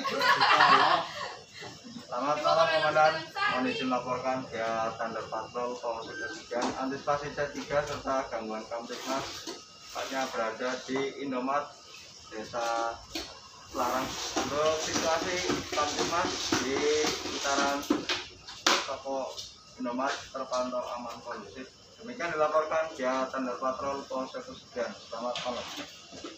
Selamat malam Komandan, mohon izin laporkan via Tanda Patrol Polsek Kesigan, antisipasi C3 serta gangguan Kamtibmas, tepatnya berada di Indomaret Desa Larang. Untuk situasi Kamtibmas di sekitaran toko Indomaret terpantau aman kondusif. Demikian dilaporkan via Tanda Patrol Polsek Kesigan. Selamat malam.